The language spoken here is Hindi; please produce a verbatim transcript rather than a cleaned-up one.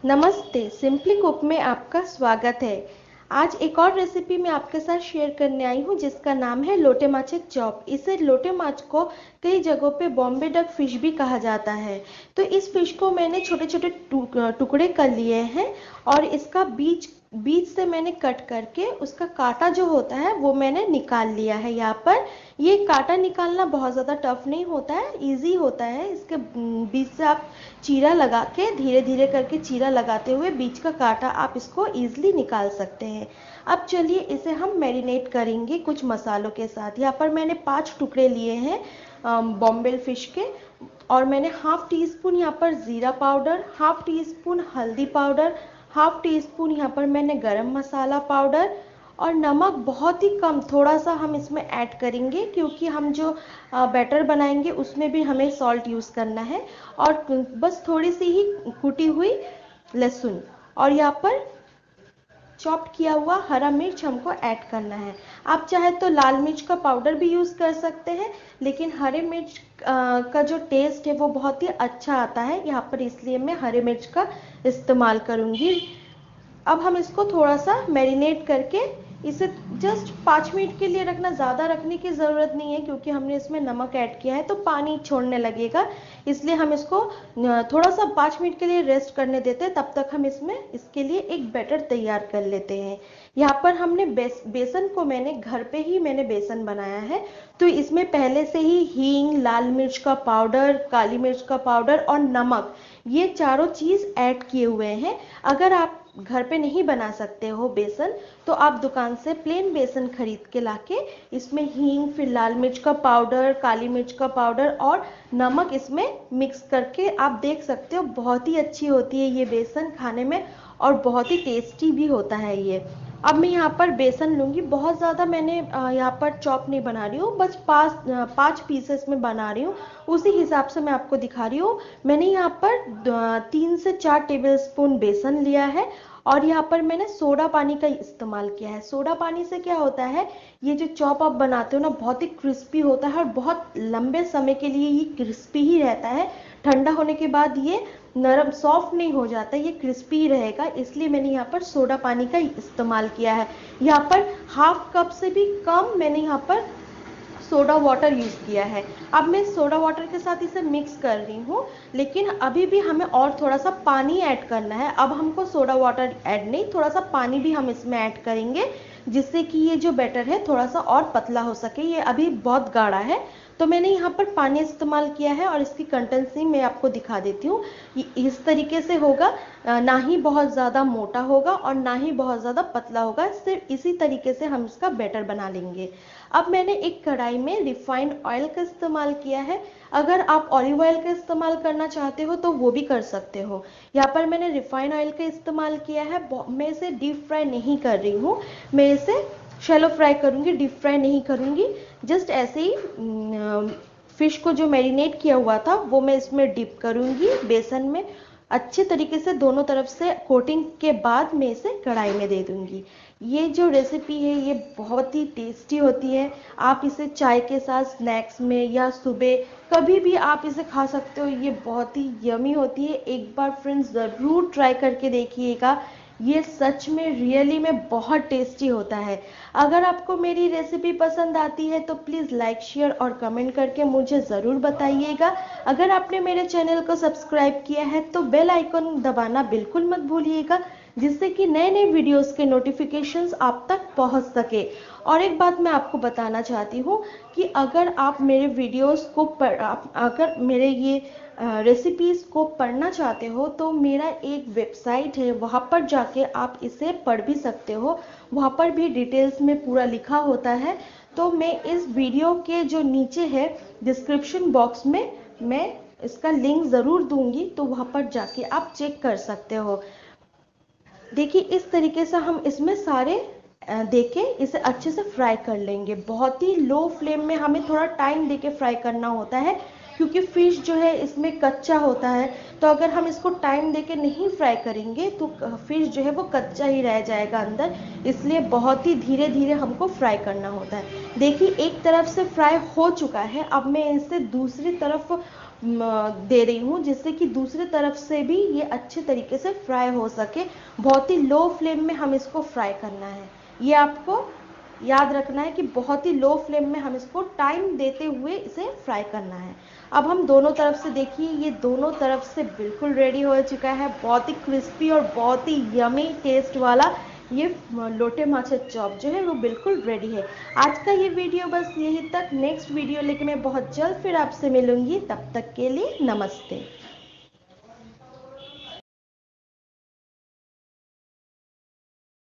नमस्ते, सिंपली कुक में आपका स्वागत है। आज एक और रेसिपी मैं आपके साथ शेयर करने आई हूँ जिसका नाम है लोटे माछ चॉप। इसे लोटे माछ को कई जगहों पे बॉम्बे डक फिश भी कहा जाता है। तो इस फिश को मैंने छोटे छोटे टुकड़े कर लिए हैं और इसका बीज बीज से मैंने कट करके उसका कांटा जो होता है वो मैंने निकाल लिया है। यहाँ पर ये कांटा निकालना बहुत ज़्यादा टफ नहीं होता है, इजी होता है। इसके बीच से आप चीरा लगा के धीरे धीरे करके चीरा लगाते हुए बीच का कांटा आप इसको ईजिली निकाल सकते हैं। अब चलिए इसे हम मैरिनेट करेंगे कुछ मसालों के साथ। यहाँ पर मैंने पांच टुकड़े लिए हैं बॉम्बे फिश के, और मैंने हाफ टी स्पून यहाँ पर ज़ीरा पाउडर, हाफ टी स्पून हल्दी पाउडर, हाफ टी स्पून यहाँ पर मैंने गरम मसाला पाउडर और नमक बहुत ही कम थोड़ा सा हम इसमें ऐड करेंगे क्योंकि हम जो बैटर बनाएंगे उसमें भी हमें सॉल्ट यूज़ करना है। और बस थोड़ी सी ही कुटी हुई लहसुन और यहाँ पर चॉप किया हुआ हरा मिर्च हमको ऐड करना है। आप चाहे तो लाल मिर्च का पाउडर भी यूज़ कर सकते हैं, लेकिन हरे मिर्च का जो टेस्ट है वो बहुत ही अच्छा आता है यहाँ पर, इसलिए मैं हरे मिर्च का इस्तेमाल करूँगी। अब हम इसको थोड़ा सा मैरिनेट करके इसे जस्ट पाँच मिनट के लिए रखना, ज़्यादा रखने की ज़रूरत नहीं है क्योंकि हमने इसमें नमक ऐड किया है तो पानी छोड़ने लगेगा, इसलिए हम इसको थोड़ा सा पाँच मिनट के लिए रेस्ट करने देते हैं। तब तक हम इसमें इसके लिए एक बैटर तैयार कर लेते हैं। यहाँ पर हमने बेस, बेसन को मैंने घर पे ही मैंने बेसन बनाया है, तो इसमें पहले से ही हींग, लाल मिर्च का पाउडर, काली मिर्च का पाउडर और नमक, ये चारों चीज़ ऐड किए हुए हैं। अगर आप घर पे नहीं बना सकते हो बेसन तो आप दुकान से प्लेन बेसन खरीद के लाके इसमें हींग, फिर लाल मिर्च का पाउडर, काली मिर्च का पाउडर और नमक इसमें मिक्स करके आप देख सकते हो। बहुत ही अच्छी होती है ये बेसन खाने में और बहुत ही टेस्टी भी होता है ये। अब मैं यहाँ पर बेसन लूँगी, बहुत ज़्यादा मैंने यहाँ पर चॉप नहीं बना रही हूँ, बस पाँच पाँच पीसेस में बना रही हूँ, उसी हिसाब से मैं आपको दिखा रही हूँ। मैंने यहाँ पर तीन से चार टेबल स्पून बेसन लिया है और यहाँ पर मैंने सोडा पानी का इस्तेमाल किया है। सोडा पानी से क्या होता है, ये जो चॉप आप बनाते हो ना बहुत ही क्रिस्पी होता है और बहुत लंबे समय के लिए ये क्रिस्पी ही रहता है। ठंडा होने के बाद ये नरम सॉफ्ट नहीं हो जाता, ये क्रिस्पी ही रहेगा, इसलिए मैंने यहाँ पर सोडा पानी का इस्तेमाल किया है। यहाँ पर हाफ कप से भी कम मैंने यहाँ पर सोडा वाटर यूज़ किया है। अब मैं सोडा वाटर के साथ इसे मिक्स कर रही हूँ, लेकिन अभी भी हमें और थोड़ा सा पानी ऐड करना है। अब हमको सोडा वाटर ऐड नहीं, थोड़ा सा पानी भी हम इसमें ऐड करेंगे जिससे कि ये जो बैटर है थोड़ा सा और पतला हो सके। ये अभी बहुत गाढ़ा है तो मैंने यहाँ पर पानी इस्तेमाल किया है और इसकी कंसिस्टेंसी मैं आपको दिखा देती हूँ। इस तरीके से होगा, ना ही बहुत ज़्यादा मोटा होगा और ना ही बहुत ज़्यादा पतला होगा, सिर्फ इसी तरीके से हम इसका बैटर बना लेंगे। अब मैंने एक कढ़ाई में रिफाइंड ऑयल का इस्तेमाल किया है। अगर आप ऑलिव ऑयल का इस्तेमाल करना चाहते हो तो वो भी कर सकते हो। यहाँ पर मैंने रिफाइंड ऑयल का इस्तेमाल किया है। मैं इसे डीप फ्राई नहीं कर रही हूँ, मैं इसे शैलो फ्राई करूँगी, डीप फ्राई नहीं करूँगी। जस्ट ऐसे ही फिश को जो मैरिनेट किया हुआ था वो मैं इसमें डिप करूँगी बेसन में। अच्छे तरीके से दोनों तरफ से कोटिंग के बाद मैं इसे कढ़ाई में दे दूँगी। ये जो रेसिपी है ये बहुत ही टेस्टी होती है। आप इसे चाय के साथ, स्नैक्स में या सुबह कभी भी आप इसे खा सकते हो। ये बहुत ही यमी होती है। एक बार फ्रेंड्स ज़रूर ट्राई करके देखिएगा, ये सच में रियली में बहुत टेस्टी होता है। अगर आपको मेरी रेसिपी पसंद आती है तो प्लीज़ लाइक, शेयर और कमेंट करके मुझे ज़रूर बताइएगा। अगर आपने मेरे चैनल को सब्सक्राइब किया है तो बेल आइकन दबाना बिल्कुल मत भूलिएगा, जिससे कि नए नए वीडियोस के नोटिफिकेशंस आप तक पहुंच सके। और एक बात मैं आपको बताना चाहती हूँ कि अगर आप मेरे वीडियोस को पढ़ आप अगर मेरे ये रेसिपीज़ को पढ़ना चाहते हो तो मेरा एक वेबसाइट है, वहाँ पर जाके आप इसे पढ़ भी सकते हो। वहाँ पर भी डिटेल्स में पूरा लिखा होता है। तो मैं इस वीडियो के जो नीचे है डिस्क्रिप्शन बॉक्स में मैं इसका लिंक ज़रूर दूंगी, तो वहाँ पर जाके आप चेक कर सकते हो। देखिए इस तरीके से हम इसमें सारे देके इसे अच्छे से फ्राई कर लेंगे। बहुत ही लो फ्लेम में हमें थोड़ा टाइम देके फ्राई करना होता है क्योंकि फिश जो है इसमें कच्चा होता है, तो अगर हम इसको टाइम देके नहीं फ्राई करेंगे तो फिश जो है वो कच्चा ही रह जाएगा अंदर, इसलिए बहुत ही धीरे धीरे हमको फ्राई करना होता है। देखिए एक तरफ से फ्राई हो चुका है, अब मैं इसे दूसरी तरफ दे रही हूँ, जिससे कि दूसरी तरफ से भी ये अच्छे तरीके से फ्राई हो सके। बहुत ही लो फ्लेम में हम इसको फ्राई करना है, ये आपको याद रखना है कि बहुत ही लो फ्लेम में हम इसको टाइम देते हुए इसे फ्राई करना है। अब हम दोनों तरफ से देखिए, ये दोनों तरफ से बिल्कुल रेडी हो चुका है। बहुत ही क्रिस्पी और बहुत ही यमी टेस्ट वाला ये लोटे माछा चॉप जो है वो बिल्कुल रेडी है। आज का ये वीडियो बस यही तक। नेक्स्ट वीडियो लेके मैं बहुत जल्द फिर आपसे मिलूंगी, तब तक के लिए नमस्ते।